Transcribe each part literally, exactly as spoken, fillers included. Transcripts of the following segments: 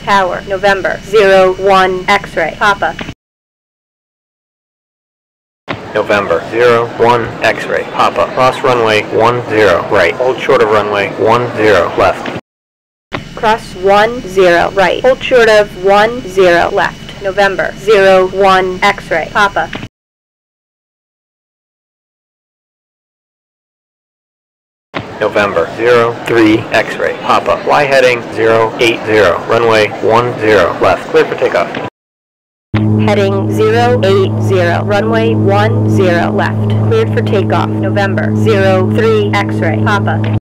Tower, November, zero one X-ray, Papa. November, zero one X-ray, Papa. Cross runway one zero, right. Hold short of runway one zero, left. Cross one zero, right. Hold short of one zero, left. November, zero one X-ray, Papa. November, zero three X-ray, Papa. Fly heading zero eight zero, runway one zero, left. Clear for takeoff. Heading zero eight zero, runway one zero, left. Cleared for takeoff. November, zero three X-ray, Papa.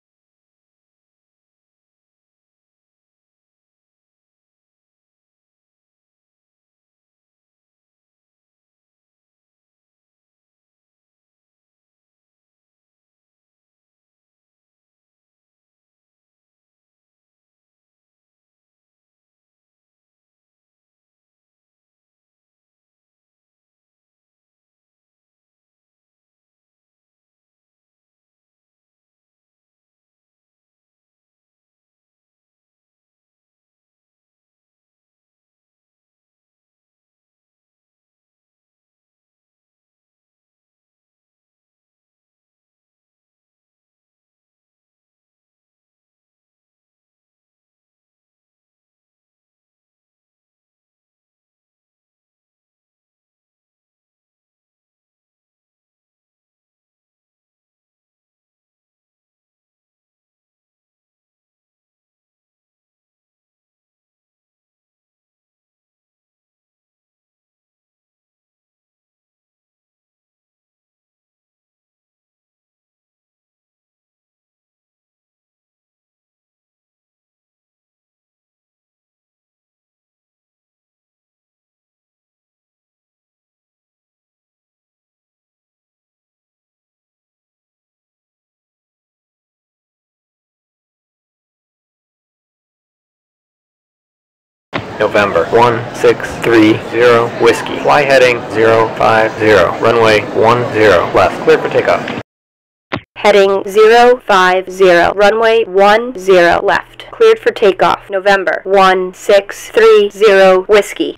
November, one six three zero, Whiskey. Fly heading zero five zero, runway one zero, left. Clear for takeoff. Heading zero five zero, runway one zero, left. Cleared for takeoff. November, one six three zero, Whiskey.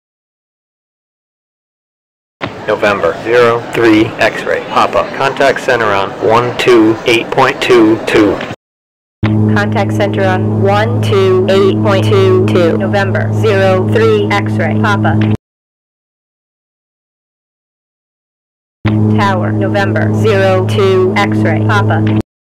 November, zero three X-ray, Papa. Contact center on one two eight point two two. Contact center on one two eight point two two. November, zero three X-ray, Papa. Tower, November, zero two X-ray, Papa.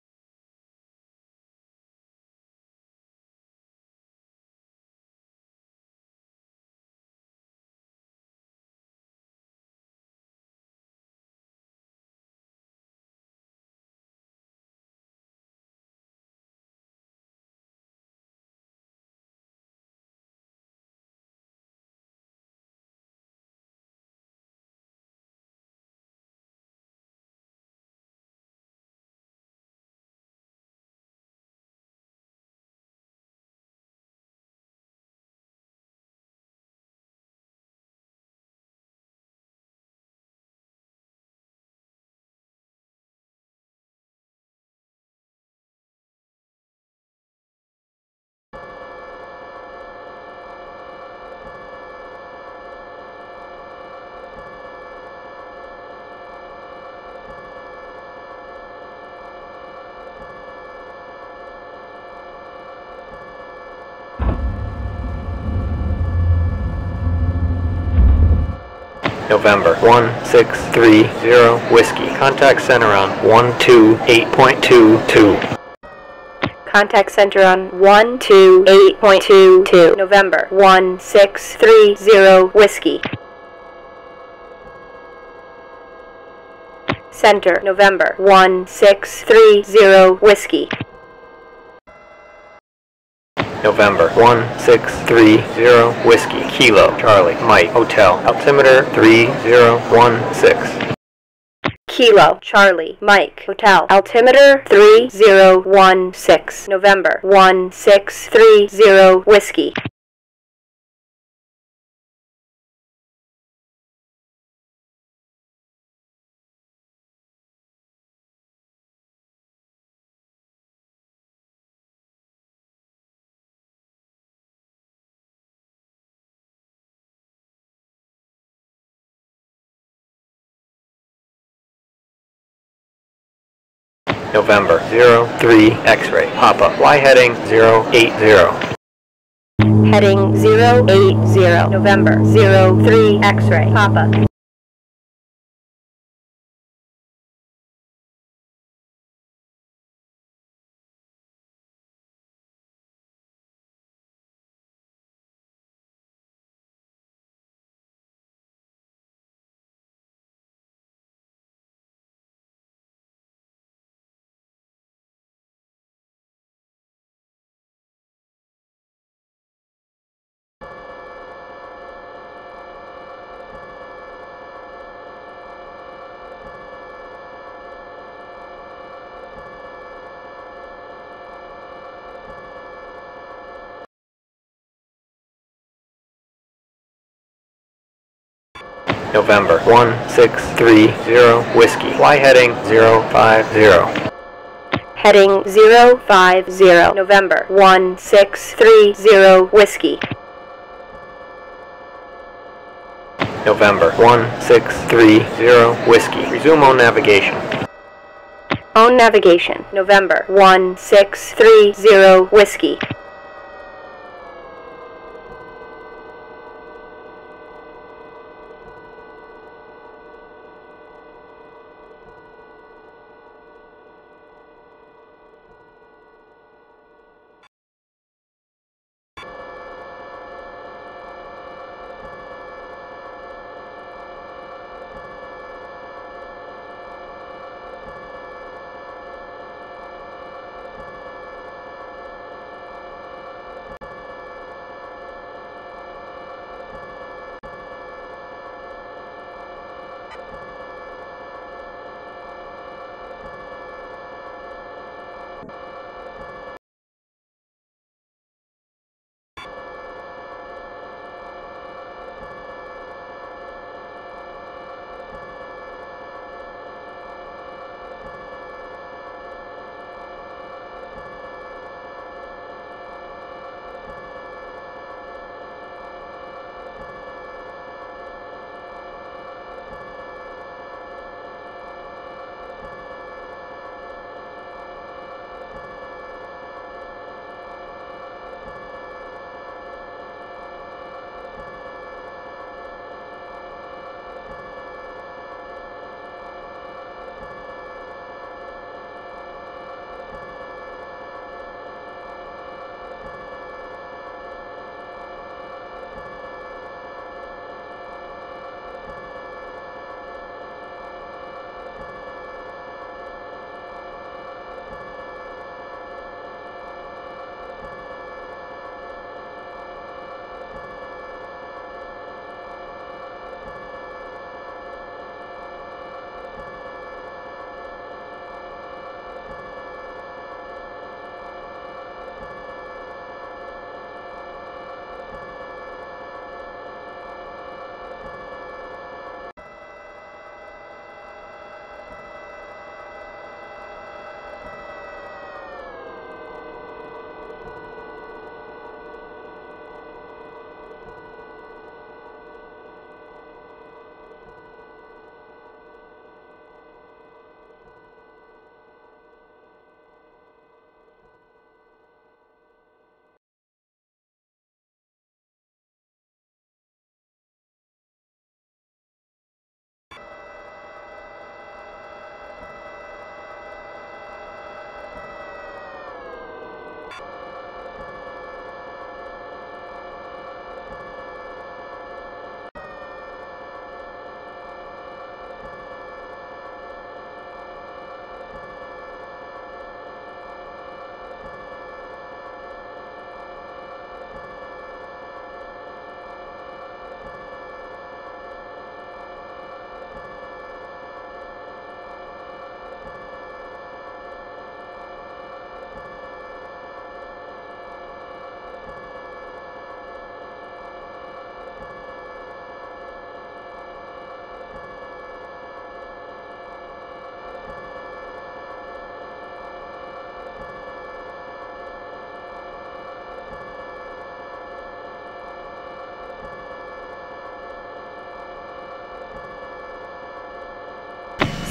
November, one six three zero, Whiskey. Contact center on one two eight point two two. Contact center on one two eight point two two. November, one six three zero, Whiskey. Center, November, one six three zero, Whiskey. November, one six three zero, Whiskey. Kilo, Charlie, Mike, Hotel. Altimeter three zero one six. Kilo, Charlie, Mike, Hotel. Altimeter three zero one six. November, one six three zero, Whiskey. November zero three X-ray. Papa. Fly heading zero eight zero. Heading zero eight zero. November zero three X-ray. Papa. November one six three zero Whiskey. Fly heading zero five zero. Heading zero five zero. November one six three zero Whiskey. November one six three zero Whiskey. Resume on navigation. On navigation. November one six three zero Whiskey.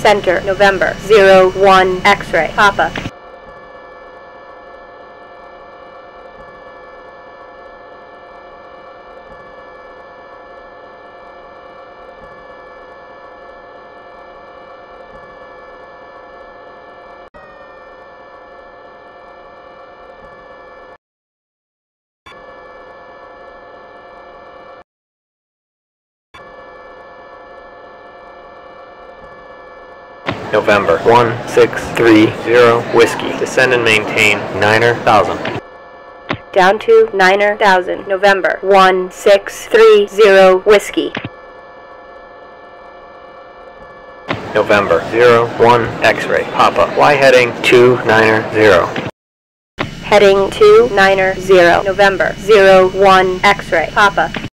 Center, November, zero one X-ray, Papa. November, one six three zero Whiskey. Descend and maintain Niner thousand. Down to Niner thousand, November, one six three zero Whiskey. November, zero one X-ray, Papa. Y heading two Niner zero. Heading two Niner zero, November, zero one X-ray, Papa.